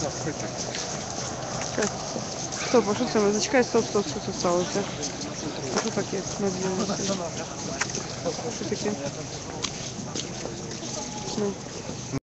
Стоп, а що це? Зачекай, стоп, що це сталося? А що таке? Що таке? Ну.